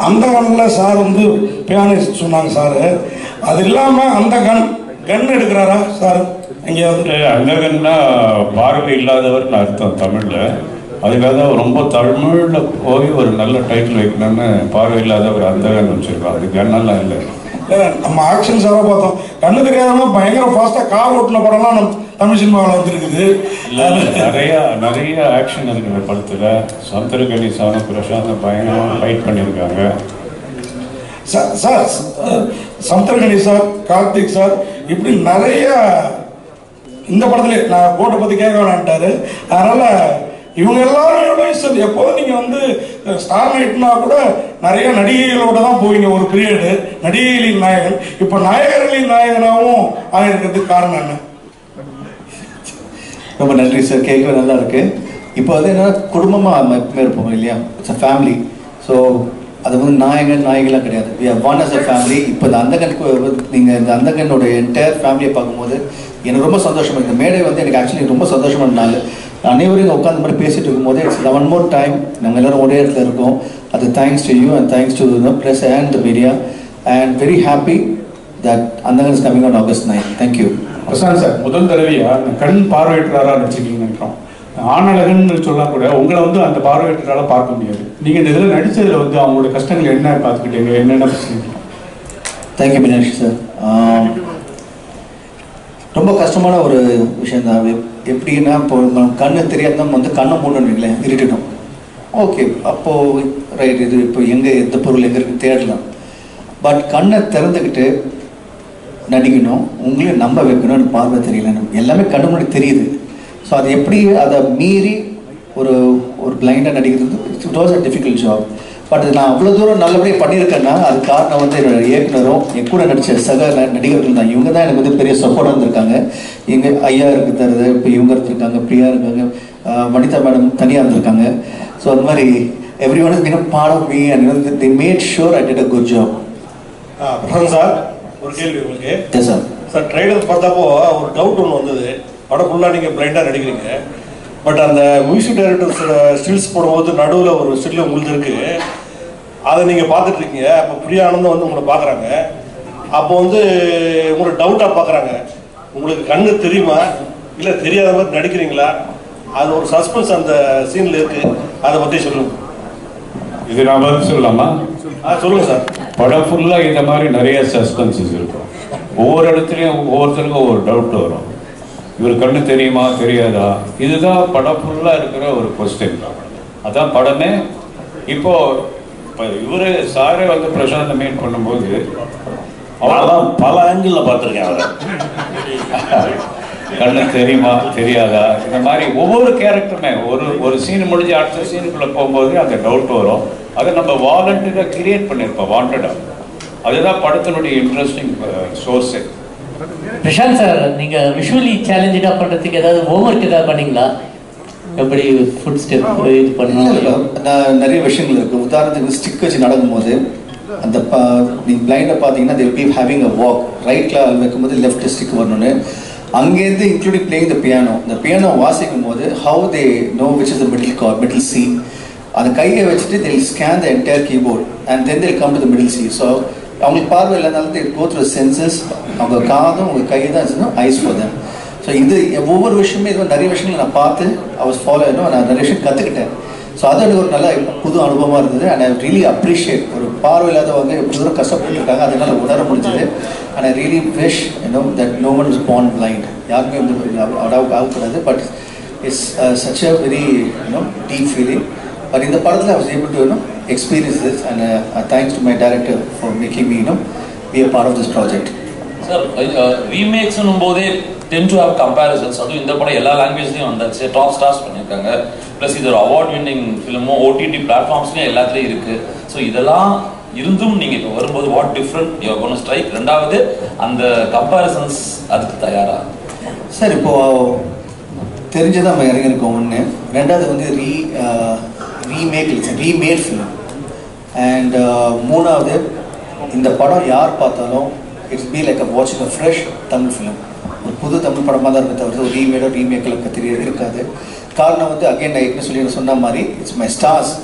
அந்த கண்ணில் சார் வந்து பியானிஸ்ட் சொன்னாங்க சார். அது இல்லாமல் அந்த கன் எடுக்கிறாரா சார்? இங்கே வந்து அந்த கன்னா பார்வை இல்லாதவர்னு அர்த்தம் தமிழில். அதுக்காக தான் ரொம்ப தமிழில் போய் ஒரு நல்ல டைட்டில் வைக்கணும்னு பார்வை இல்லாதவர் அந்த கன் வச்சுருக்கோம். அது கன்னெல்லாம் இல்லை. நம்ம ஆக்ஷன் சாராக பார்த்தோம், கண்ணு தெரியாதவங்க பயங்கர ஃபாஸ்ட்டாக கார் ஓட்டின படம்லாம் நம்ம தமிழ் சினிமாவில் வந்துருக்குது. நிறைய ஆக்ஷன் இருக்கிற படத்தில் சமுத்திரக்கனி சார் பிரசாந்த் பயங்கரமாக ஃபைட் பண்ணியிருக்காங்க. Sir Samuthirakani sir, Karthik sir, இப்படி நிறைய இந்த படத்துல நான் கோட்டை பற்றி கேட்க வேணான்ட்டாரு. அதனால் இவங்க எல்லாரும் எப்போதும் நீங்கள் வந்து ஸ்டார் நைட்னா கூட நிறைய நடிகைகளோட தான் போவீங்க ஒரு பீரியடு, நடிகைகளின் நாயகன். இப்போ நாயகர்களின் நாயகனாகவும் ஆகிருக்கிறதுக்கு காரணம் என்ன? ரொம்ப நன்றி சார், கேட்கவே நல்லா இருக்கு. இப்போ வந்து என்ன குடும்பமாக எப்பவுமே இருப்போம் இல்லையா, இட்ஸ் அ ஃபேமிலி. ஸோ அது வந்து நாயகெல்லாம் கிடையாது, we have one as a family. இப்போ இந்த அந்தகனுக்கு நீங்கள் இந்த அந்தகனோட என்டையர் ஃபேமிலியை பார்க்கும்போது எனக்கு ரொம்ப சந்தோஷமாக இருக்குது. இந்த மேடை வந்து எனக்கு ஆக்சுவலி ரொம்ப சந்தோஷமான நாள். அனைவரும் இங்கே உட்காந்து மாதிரி பேசிட்டு இருக்கும்போது இட்ஸ் ஒன் மோர் டைம் நாங்கள் எல்லோரும் ஒரே இடத்துல இருக்கோம். அது thanks to you and thanks to press and the media and very happy that Andhagan is coming on August 9. Thank you. Prashanth sir, முதல் தடவையாக கண் பார்வையற்றராக நடிச்சிருக்கீங்கன்னு நினைக்கிறோம். ஆணழகன்னு சொன்னா கூட உங்களை வந்து அந்த பார்வையற்றால பார்க்க முடியாது. நீங்கள் இந்த இதில் நடித்ததில் வந்து அவங்களோட கஷ்டங்கள் என்ன பார்த்துக்கிட்டீங்க, என்னென்ன பிரச்சனை? Thank you Meenakshi sir. ரொம்ப கஷ்டமான ஒரு விஷயம் தான். எப்படின்னா இப்போ கண்ணு தெரியாத வந்து கண்ணை மூடணுங்களேன், இருட்டிட்டோம். ஓகே, அப்போது ரைட், இது இப்போ எந்த பொருள் எங்கே இருக்குது தேடலாம். பட் கண்ணை திறந்துக்கிட்டு நடிக்கணும், உங்களையும் நம்ப வைக்கணும், பார்வை தெரியல, எல்லாமே கண்ணு முன்னாடி தெரியுது. ஸோ அது எப்படி அதை மீறி ஒரு பிளைண்டாக நடிக்கிறது it was a difficult job. But நான் அவ்வளோ தூரம் நல்லபடியாக பண்ணியிருக்கேன்னா அது காரணம் வந்து என்னோட இயக்குனரும் என் கூட நடித்த சக நடிகர்கள் தான். இவங்க தான் எனக்கு வந்து பெரிய சப்போர்ட் இருந்திருக்காங்க. இங்கே ஐயா இருக்கு தருது, இப்போ இவங்க இருந்திருக்காங்க, பிரியா இருக்காங்க, வனிதா மேடம் தனியாக இருந்திருக்காங்க. ஸோ அந்த மாதிரி every one is been part of me and they made sure I did a good job. Sir, ஒரு கேள்வி உங்களுக்கு. Yes sir. சார், ட்ரைலர் பார்த்தப்போ ஒரு டவுட் ஒன்று வந்தது. படம் ஃபுல்லாக நீங்கள் பிளைண்டாக நடிக்கிறீங்க, பட் அந்த மியூசிக் டைரக்டர்ஸோட ஸ்டில்ஸ் போடும்போது நடுவில் ஒரு ஸ்டில் உங்களுக்கு இருக்குது, அதை நீங்கள் பார்த்துட்ருக்கீங்க. அப்போ பிரியா ஆனந்தம் வந்து உங்களை பார்க்குறாங்க. அப்போ வந்து உங்களை டவுட்டாக பார்க்குறாங்க, உங்களுக்கு கண்ணு தெரியுமா இல்லை தெரியாத மாதிரி நடிக்கிறீங்களா? அது ஒரு சஸ்பென்ஸ் அந்த சீனில் இருக்குது, அதை பற்றி சொல்லுங்கள். இது நான் பதில் சொல்லலாமா? சொல்லுங்கள் சார். படம் ஃபுல்லாக இந்த மாதிரி நிறைய சஸ்பென்சஸ் இருக்கும். ஒவ்வொரு இடத்துலையும் ஒவ்வொருத்தருக்கும் ஒவ்வொரு டவுட் வரும். இவர் கண்ணு தெரியுமா தெரியாதா, இதுதான் படம் ஃபுல்லாக இருக்கிற ஒரு கொஸ்டின். அதான் படமே. இப்போ இவரு சாரே வந்து பிரசாந்த் மீட் பண்ணும்போது அவெல்லாம் பல ஆங்கிளில் பார்த்துருக்கேன். அவரை கண்ணு தெரியுமா தெரியாதா, இந்த மாதிரி ஒவ்வொரு கேரக்டருமே ஒரு சீன் முடிஞ்சு அடுத்த சீனுக்குள்ளே போகும்போது அந்த டவுட் வரும். அதை நம்ம வாலண்டியராக கிரியேட் பண்ணியிருப்போம், வாண்டடாக. அதுதான் படத்தினுடைய இன்ட்ரெஸ்டிங் சோர்ஸு. பிரசாந்த் சார், நீங்கள் விஷுவலி சேலஞ்சடாக பண்ணுறதுக்கு ஏதாவது ஹோம்ஒர்க் ஏதாவது பண்ணீங்களா? எப்படி ஃபுட் ஸ்டெப் இது பண்ணணும்? நிறைய விஷயங்கள் இருக்குது. உதாரணத்துக்கு ஸ்டிக் வச்சு நடக்கும்போது அந்த நீங்கள் பிளைண்டாக பார்த்தீங்கன்னா they will be having a walk. ரைட்டில் வைக்கும்போது லெஃப்ட் ஸ்டிக் வரணும்னு, அங்கேருந்து இன்க்ளூடிங் பிளேயிங் த பியானோ. இந்த பியானோ வாசிக்கும் போது how they know which is the middle C. அந்த கையை வச்சுட்டு they will scan the entire keyboard and then they will come to the middle C. So அவங்களுக்கு பார்வை இல்லாதனால they go through the senses. அவங்க காதும் உங்கள் கை தான் இருந்துச்சுன்னா ஐஸ் for them. ஸோ இது ஒவ்வொரு விஷயமே இது நிறைய விஷயங்கள் நான் பார்த்து அவர் ஃபாலோ ஆகணும், நான் நிறைய விஷயம் கற்றுக்கிட்டேன். ஸோ அது எனக்கு ஒரு நல்ல புது அனுபவமாக இருந்தது. அண்ட் ஐ ரியலி அப்ரிஷியேட் ஒரு பார்வை இல்லாதவங்க எப்படி தூரம் கஷ்டப்பட்டுருக்காங்க, அதனால் உணர முடிஞ்சது. And I really wish that no one is born blind. யாருமே வந்து ஆகக்கூடாது. But it's such a very deep feeling. பட் இந்த படத்தில் I was able to experience this and thanks to my director for making me be a part of this project. Sir, remakes போதே tend to have comparisons. அதுவும் இந்த படம் எல்லா லாங்குவேஜ்லையும் வந்தாச்சு, top stars பண்ணியிருக்காங்க. ப்ளஸ் இது ஒரு அவார்ட் வின்னிங் ஃபிலிமும் OTT பிளாட்ஃபார்ம்ஸ்லையும் எல்லாத்துலேயும் இருக்குது. ஸோ இதெல்லாம் இருந்தும் நீங்கள் இப்போ வரும்போது what different you gonna strike? ரெண்டாவது அந்த கம்பேரிசன்ஸ் அதுக்கு தயாரா? சார், இப்போது தெரிஞ்சதான் நம்ம இறங்கியிருக்கோம் ஒன்று. ரெண்டாவது வந்து ரீமேட் ஃபிலிம். அண்ட் மூணாவது இந்த படம் யார் பார்த்தாலும் இட்ஸ் பி லைக் வாட்சிங் அ ஃப்ரெஷ் தமிழ் ஃபிலிம். ஒரு புது தமிழ் படமாக தான் இருக்க தவிர ஒரு ரீமேக்கில் இருக்காது. காரணம் வந்து அகைன் நான் என்ன சொன்ன மாதிரி இட்ஸ் மை ஸ்டார்ஸ்.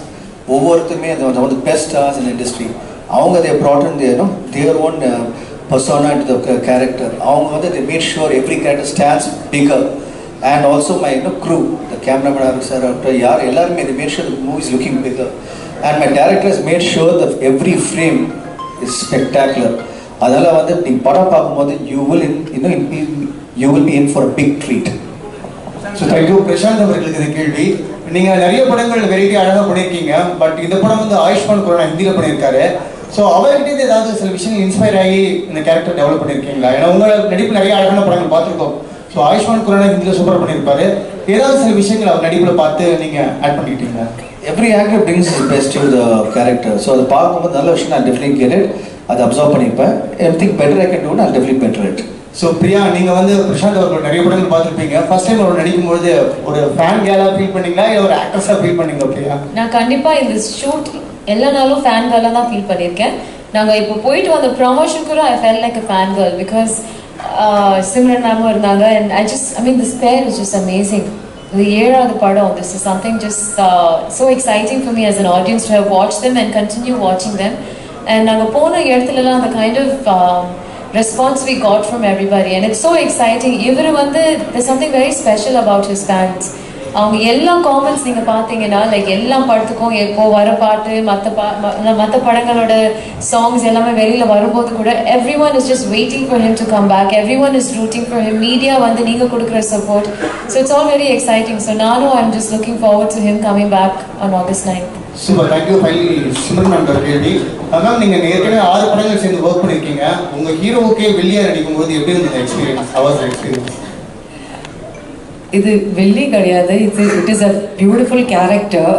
ஒவ்வொருத்தருமே அந்த பெஸ்ட் ஸ்டார்ஸ் இன் இண்டஸ்ட்ரி அவங்க they brought in their own persona into the character. அவங்க வந்து they made sure every character stands bigger. And also my crew, the cameraman sir, yaar ellarume they made sure the movie is looking bigger. And my director has made sure that every frame is spectacular. அதனால வந்து நீ படம் பார்க்கும்போது you will be in for a big treat. So thank you Prashanth அவர்களுக்கு இந்த கேள்வி. நீங்க நிறைய படங்கள் வெரைட்டி அழகா பண்ணிருக்கீங்க, பட் இந்த படம் வந்து ஆயுஷ்மான் குரானா ஹிந்தியில பண்ணியிருக்காரு. ஸோ அவர்கிட்ட ஏதாவது சில விஷயங்கள் இன்ஸ்பயர் ஆகி இந்த கேரக்டர் டெவலப் பண்ணியிருக்கீங்களா? ஏன்னா உங்களை நடிப்பு நிறைய அழகான படங்கள் பார்த்துருக்கோம். ஸோ ஆயுஷ்மான் குரானா ஹிந்தியில் சூப்பராக பண்ணியிருப்பாரு. ஏதாவது சில விஷயங்கள் அவர் நடிப்பில் பார்த்து நீங்கள் ஆட் பண்ணிக்கிட்டீங்களா? Every actor brings his best to the character. So அது பார்க்கும்போது நல்ல விஷயம் நான் definitely get it. அதை அப்சர்வ் பண்ணிப்பேன். Everything better I can do, I'll definitely better it. So Priya, நீங்கள் வந்து பிரசாந்த் அவர்கள் நிறைய படங்கள் பார்த்துருப்பீங்க. ஃபர்ஸ்ட் டைம் அவர் நடிக்கும்போது ஒரு ஃபேன் கேலாக ஃபீல் பண்ணீங்களா இல்லை ஒரு ஆக்ட்ரஸாக ஃபீல் பண்ணீங்களா பிரியா? நான் கண்டிப்பாக இந்த ஷூட் எல்லா நாளும் ஃபேன் கேலாக தான் ஃபீல் பண்ணியிருக்கேன். நாங்கள் இப்போ போயிட்டு வந்த ப்ரமோஷன் கூட I fell like a fan girl because Simran மேமும் இருந்தாங்க. And I mean this pair is just amazing. The ஏழாவது படம், this is something just so exciting for me as an audience to have watched them and continue watching them. And நாங்கள் போன இடத்துலலாம் அந்த kind of response we got from everybody and it's so exciting. இவர் வந்து there's something very special about his fans. அவங்க எல்லா comments நீங்கள் பார்த்தீங்கன்னா லைக் எல்லா படத்துக்கும் எப்போ வர பாட்டு மற்ற படங்களோட சாங்ஸ் எல்லாமே வெளியில் வரும்போது கூட every one is just waiting for him to come back. Every one is rooting for him. Media வந்து நீங்கள் கொடுக்குற support. So it's all very exciting. So நானும் I am just looking forward to him coming back on August 9th. Super, thank you. Finally Simran ma'am ஒரு கேள்வி. அதான் நீங்கள் ஏற்கனவே 6 படங்கள் சேர்ந்து ஒர்க் பண்ணியிருக்கீங்க. உங்கள் ஹீரோவுக்கே வெளியே நடிக்கும்போது எப்படி இருந்தது எக்ஸ்பீரியன்ஸ்? அவர் எக்ஸ்பீரியன்ஸ் இது வெள்ளி கிடையாது. It is a beautiful character.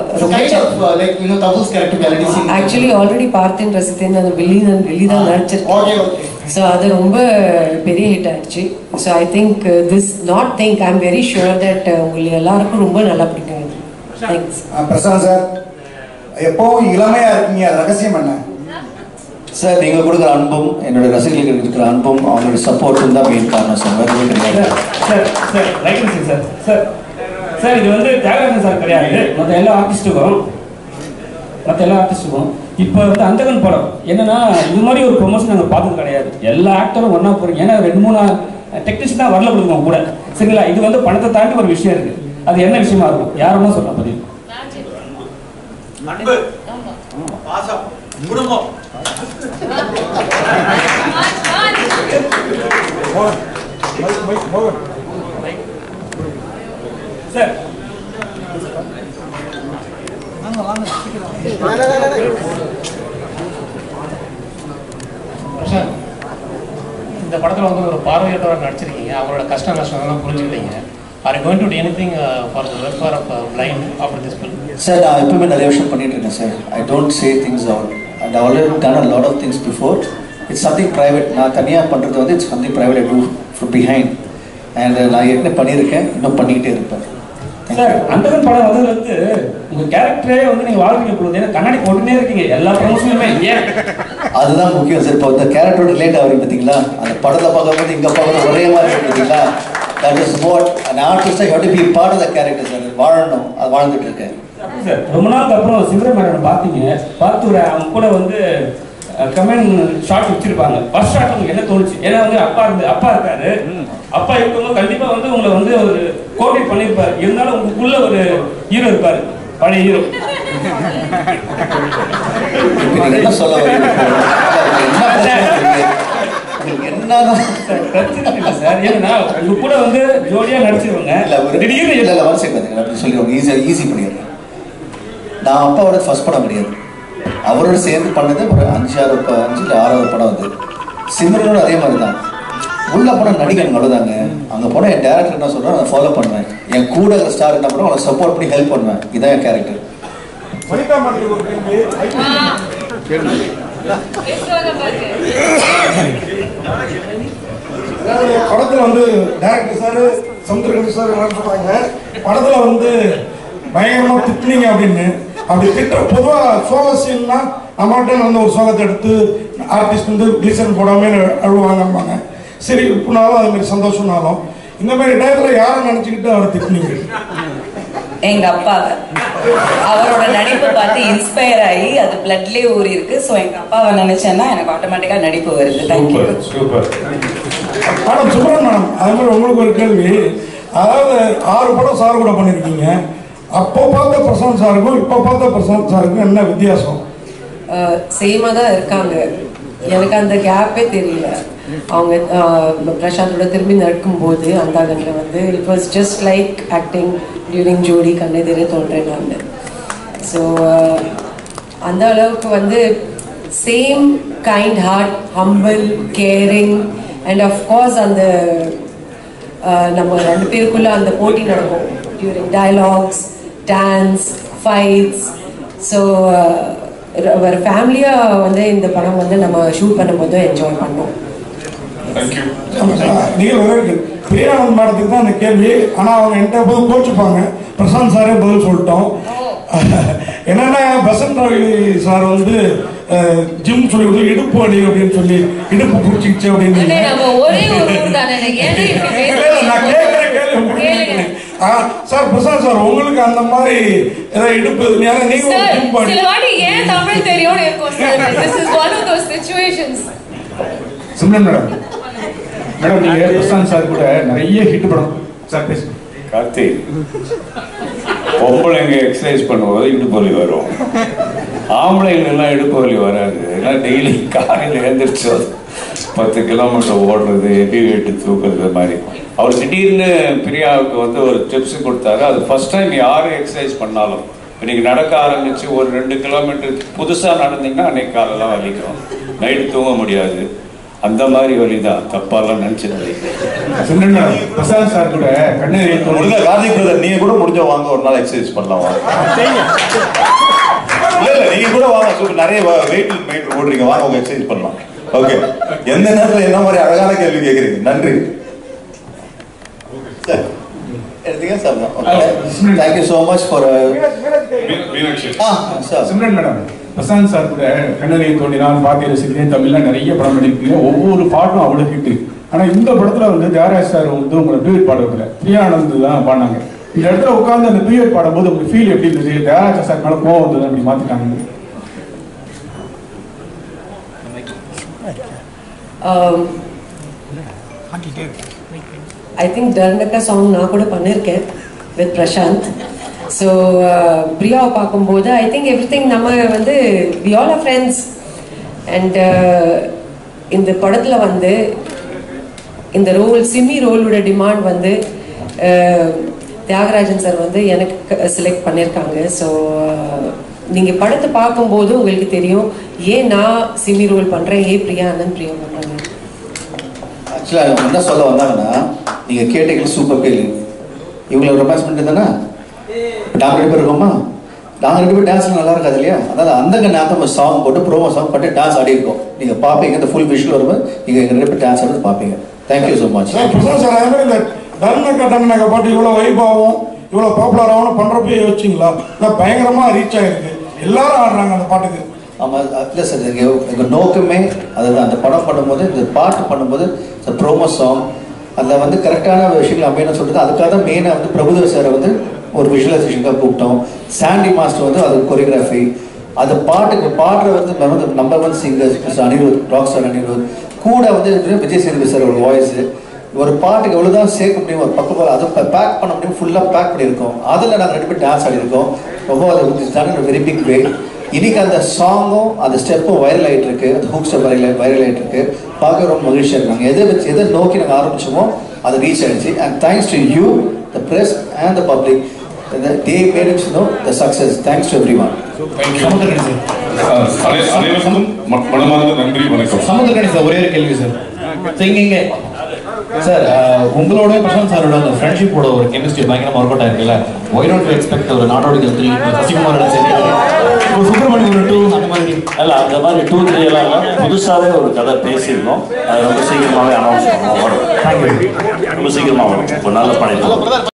Actually already பார்த்தேன் ரசித்தேன். அந்த வெள்ளி தான் நடிச்சிருக்கேன். ஸோ அது ரொம்ப பெரிய ஹிட் ஆயிடுச்சு. So I think I am very sure that உங்களுக்கு எல்லாருக்கும் ரொம்ப நல்லா பிடிக்கும். தேங்க்ஸ். பிரசாந்த் சார், எப்பவும் இளமையா இருக்கீங்க, அது ரகசியம் என்ன சார்? நீங்கள் கொடுக்குற அன்பும் என்னோட ரசிகர்களுக்கு இருக்கிற அன்பும் அவங்களோட சப்போர்ட்டும் தான் மெயின் காரணம் சார். வேறு கிடையாது sir. Sir right sir. Sir sir இது வந்து தியாகராஜன் சார் கிடையாது. மற்ற எல்லா ஆர்டிஸ்ட்டுக்கும் இப்போ வந்து அந்தகன் படம் என்னன்னா இது மாதிரி ஒரு ப்ரொமோஷன் நாங்கள் பார்த்தது கிடையாது. எல்லா ஆக்டரும் ஒன்றா போகிறீங்க. ஏன்னா 2-3 டெக்னீஷியன் தான் வரல கொடுக்கணும் கூட. சரிங்களா? இது வந்து பணத்தை தாண்டி ஒரு விஷயம் இருக்குது. அது என்ன விஷயமா இருக்கும்? யாருன்னா சொல்ல பதிவு. அன்பு, பாசம், குடும்பம். சார் இந்த படத்தில் வந்து ஒரு பார்வையற்றவராக நடிச்சிருக்கீங்க. அவரோட கஷ்ட நஷ்டம் புரிஞ்சுக்கிட்டீங்க. Are you going to do anything for the welfare of blind after this film? Sir, நான் எப்பவுமே நிறைய விஷயம் பண்ணிட்டு இருக்கேன் sir. I don't say things out. And I already done a lot of things before. It's something private. நான் தனியாக பண்ணுறது வந்து it's something private I do from behind. And நான் ஏற்கனவே பண்ணியிருக்கேன், இன்னும் பண்ணிக்கிட்டே இருப்பேன். சார் அந்தகன் படம் வந்து உங்கள் கேரக்டரே வந்து நீங்கள் வாழ்க்கை பொழுது ஏன்னா கண்ணாடி போட்டுனே இருக்கீங்க எல்லா ப்ரொமோஷனுமே. ஏன் அதுதான் முக்கியம் சார். இப்போ இந்த கேரக்டரோட ரிலேட் ஆகுது பார்த்தீங்களா? அந்த படத்தை பார்க்கும்போது இங்கே பார்க்குறது ஒரே மாதிரி இருக்கு பார்த்தீங்களா? That is what an artist I have to be part of the character sir. வாழணும், அது வாழ்ந்துட்டு இருக்கேன் சார். ரொம்ப நாளுக்கு அப்புறம் சிம்ரன் மேடம் பார்த்து அவங்க கூட வந்து கமெண்ட் ஷார்ட் வச்சிருப்பாங்க. ஃபர்ஸ்ட் ஷார்ட் உங்களுக்கு என்ன தோணுச்சு? ஏன்னா வந்து அப்பா இருக்காரு. அப்பா இருக்கும்போது கண்டிப்பா வந்து உங்களை வந்து ஒரு கோஆர்டினேட் பண்ணியிருப்பாரு. இருந்தாலும் உங்களுக்குள்ள ஒரு ஹீரோ இருப்பாரு, பழைய ஹீரோ. என்ன சொல்ல சார் ஏன்னா உங்க கூட வந்து ஜோடியா நடிச்சிருவாங்க. சொல்லிடுவாங்க, ஈஸி பண்ணிடுறேன். நான் அப்பாவோட ஃபர்ஸ்ட் படம் கிடையாது, அவரோட சேர்ந்து பண்ணது ஒரு 5 இல்லை 6வது படம். அது சிம்ரனோட அதே மாதிரி தான். உள்ள படம் நடிகன் அவ்வளோதாங்க. அங்கே போனால் என் டேரக்டர் என்ன சொல்கிறேன் அதை ஃபாலோ பண்ணுவேன். என் கூட இருக்கிற ஸ்டார் என்ன பண்ணுவோம் அவங்களை சப்போர்ட் பண்ணி ஹெல்ப் பண்ணுவேன். இதான் என் கேரக்டர். படத்தில் வந்து டேரக்டர் சார் சமுத்திரகவி சார் என்ன சொல்கிறாங்க, படத்தில் வந்து பயங்கரமாக திட்டினீங்க அப்படின்னு. அப்படி திட்ட பொதுவாக சோக சீன்னா நம்மகிட்ட வந்து ஒரு சோகத்தை எடுத்து ஆர்டிஸ்ட் வந்து கிளிசன் போடாமல் அழுவாங்கம்பாங்க. சரி இப்போனாலும் அது மாதிரி சந்தோஷம்னாலும் இந்த மாதிரி டயத்தில் யாரை நினச்சிக்கிட்டு அவரை திட்டினீங்க? எங்க அப்பாவை. அவரோட நடிப்பை பார்த்து இன்ஸ்பயர் ஆகி அது பிளட்லேயே ஊறி இருக்கு. ஸோ எங்க அப்பாவை நினைச்சேன்னா எனக்கு ஆட்டோமேட்டிக்கா நடிப்பு வருது. தேங்க்யூ. சூப்பர். மேடம் சுப்ரன் மேடம், அதே மாதிரி உங்களுக்கு ஒரு கேள்வி. அதாவது 6 படம் சார் கூட பண்ணியிருக்கீங்க. அப்போ பார்த்த பிரசாந்த் சாருக்கும் இப்போ பார்த்த பிரசாந்த் சாருக்கும் என்ன வித்தியாசம்? சேமாக தான் இருக்காங்க. எனக்கு அந்த கேப்பே தெரியல. அவங்க பிரசாந்தோட திரும்பி நடக்கும்போது அந்த கண்ணில் வந்து it was just like acting during ஜோடி கண்ணெதிரே தோன்றேன் நான். ஸோ அந்த அளவுக்கு வந்து same kind heart, humble, caring and of course அந்த நம்ம 2 பேருக்குள்ள அந்த போட்டி நடக்கும் during dialogues, dance, fights. So ஒரு ஃபேமிலியாக வந்து இந்த படம் வந்து நம்ம ஷூட் பண்ணும்போது என்ஜாய் பண்ணோம். நீங்கள் பிரியானந்த் மேடத்துக்கு தான் அந்த கேள்வி. ஆனால் அவங்க என்கிட்ட போது கோச்சுப்பாங்க. பிரசாந்த் சாரே பதில் சொல்லிட்டோம். என்னன்னா பசந்த் ரவி சார் வந்து ஜிம் சொல்லி கொடுத்து இடுப்பு அடி அப்படின்னு சொல்லி இடுப்பு பிடிச்சிக்கிச்சு அப்படின்னு. சார் பிரசாந்த் சார் உங்களுக்கு அந்த மாதிரி ஏதாவது இடுப்பு சிம்ரன் மேடம், மேடம் நீங்க பிரசாந்த் சார் கூட நிறைய ஹிட் படம் சார் பேசுங்க. கார்த்திக், பொம்பளைங்க எக்ஸசைஸ் பண்ணும்போது இடுப்பு வலி வரும், ஆம்பளைங்கெல்லாம் இடுப்பு வலி வராது. ஏன்னா டெய்லி காலையில் எழுந்திரிச்சு 10 கிலோமீட்டர் ஓடுறது, ஹெவி வெயிட்டு தூக்குறது மாதிரி. அவர் திடீர்னு பிரியாவுக்கு வந்து ஒரு டிப்ஸ் கொடுத்தாரு. அது ஃபர்ஸ்ட் டைம் யார் எக்ஸசைஸ் பண்ணாலும் இன்னைக்கு நடக்க ஆரம்பிச்சு ஒரு 2 கிலோமீட்டர் புதுசாக நடந்தீங்கன்னா அன்னைக்கு காலெல்லாம் வலிக்கும், நைட்டு தூங்க முடியாது. அந்த மாதிரி வலி தான், தப்பாலாம் நினைச்சிருந்தேன். பிரசாந்த் சார் கூட முடிஞ்ச கார்த்திக் பிரதர் நீங்க கூட முடிஞ்ச வாங்க ஒரு நாள் எக்ஸசைஸ் பண்ணலாம். இல்ல நீங்க கூட வாங்க, சூப்பர். நிறைய வெயிட் மெயின்டைன் போடுறீங்க, வாங்க உங்க எக்ஸசைஸ் பண்ணலாம். ஓகே, எந்த நேரத்தில் என்ன மாதிரி அழகான கேள்வி கேட்குறீங்க. நன்றி. Thank you so much for Simran madam, Prashanth sir கூட கண்ணறியை தோண்டினால் பாத்திய ரசிக்கிறேன் தமிழ்ல நிறைய படம் பண்ணிருக்கீங்க. ஒவ்வொரு பாட்டும் அவ்வளவு ஹிட். ஆனா இந்த படத்துல வந்து ஜெயராஜ் சார் வந்து உங்களை டூயட் பாடுறதுல பிரியானந்த் தான் பாடினாங்க. இந்த இடத்துல உட்கார்ந்து அந்த டூயட் பாடும்போது உங்களுக்கு ஃபீல் எப்படி இருந்துச்சு? ஜெயராஜ் சார் மேல கோவம் வந்தது அப்படி மாத்திட்டாங்க. ஐ திங்க் டர்னக்கா சாங் நான் கூட பண்ணியிருக்கேன் வித் பிரசாந்த். ஸோ பிரியாவை பார்க்கும்போது ஐ திங்க் எவ்ரி திங் நம்ம வந்து we all are friends. And இந்த படத்தில் வந்து இந்த ரோல் சிம்மி ரோலோட டிமாண்ட் வந்து தியாகராஜன் சார் வந்து எனக்கு செலக்ட் பண்ணியிருக்காங்க. ஸோ நீங்கள் படத்தை பார்க்கும்போது உங்களுக்கு தெரியும் ஏன் நான் சிம்மி ரோல் பண்ணுறேன், ஏன் பிரியா அண்ணன் பிரியா பண்ணுறாங்க. ஆக்சுவலாக அவங்க என்ன சொல்ல வந்தாங்கன்னா, நீங்கள் கேட்டீங்க சூப்பர் கேள்வி. இவங்களை ரொமான்ஸ் பண்ணிட்டு தானே நாங்கள் 2 பேர் இருக்கோமா, நாங்கள் 2 பேர் டான்ஸ்லாம் நல்லா இருக்காது இல்லையா? அதாவது அந்த நேரத்தை ஒரு சாங் போட்டு ப்ரோமோ சாங் போட்டு டான்ஸ் ஆடி இருக்கோம். நீங்கள் பார்ப்பீங்க, இந்த ஃபுல் விஷுவல் வரும்போது நீங்கள் எங்கள் 2 பேர் டான்ஸ் ஆடுறது பார்ப்பீங்க. Thank you so much. Prashanth sir, அதே மாதிரி இந்த டர்னக்கா பாட்டு இவ்வளோ வைபாவும் இவ்வளோ பாப்புலர் ஆகணும் பண்ணுறப்ப யோசிச்சிங்களா? இல்லை பயங்கரமாக ரீச் ஆகிருக்கு, எல்லாரும் ஆடுறாங்க அந்த பாட்டுக்கு. ஆமாம், இல்லை சார், எங்கள் நோக்கமே அதுதான். அந்த படம் பண்ணும்போது, இந்த பாட்டு பண்ணும்போது இந்த ப்ரோமோ சாங் அதில் வந்து கரெக்டான விஷயங்கள் அமையணும்னு சொல்லிட்டு அதுக்காக தான் மெயினாக வந்து பிரபுதேவ் சாரை வந்து ஒரு விஷுவலைசேஷனுக்காக கூப்பிட்டோம். சாண்டி மாஸ்டர் வந்து அது கொரியோகிராஃபி, அந்த பாட்டுக்கு பாடுற வந்து number 1 singers Anirudh, rock star Anirudh கூட வந்து விஜய் சேதுபதி சார் ஒரு வாய்ஸு. ஒரு பாட்டுக்கு எவ்வளோதான் சேர்க்க முடியும், ஒரு பக்கம் அதை பேக் பண்ண முடியும், ஃபுல்லாக பேக் பண்ணியிருக்கோம். அதில் நாங்கள் 2 பேர் டான்ஸ் ஆடிருக்கோம். ரொம்ப அது வெரி பிக் வே. இன்னைக்கு அந்த சாங்கும் அந்த ஸ்டெப்பும் வைரல் ஆகிட்டு இருக்கு, அந்த ஹூக் ஸ்டெப் வைரல் ஆகிட்டு இருக்கு. பார்க்க ரொம்ப மகிழ்ச்சியாக இருக்காங்க. எதை நோக்கி நாங்கள் ஆரம்பிச்சோமோ அது ரீச் ஆயிடுச்சு. And thanks to you, the press and the public, they made it the success. Thanks to everyone. அனைவருக்கும் மனமார்ந்த நன்றி, வணக்கம். சமுத்திரகணி சார், ஒரே ஒரு கேள்வி சார். இங்க சார், உங்களோட பிரசாந்த் சாரோட அந்த ஃப்ரெண்ட்ஷிப்போட ஒரு கெமிஸ்ட்ரி பயங்கரமாக ஒர்க் அவுட் ஆயிருக்குல்ல. ஒய் டோன்ட் யூ எக்ஸ்பெக்ட் ஒரு நாடோடிகள் 3 சசிகுமாரோட சரி சுப்பிரமணியம் ஒரு 2 அந்த மாதிரி அல்ல, அந்த மாதிரி 2, 3 எல்லாம் இல்லை, புதுசாகவே ஒரு கதை பேசியிருந்தோம். அது ரொம்ப சீக்கிரமாகவே அனௌன்ஸ் பண்ணுவோம். ரொம்ப சீக்கிரமாக வரும், ஒரு நல்ல படம்.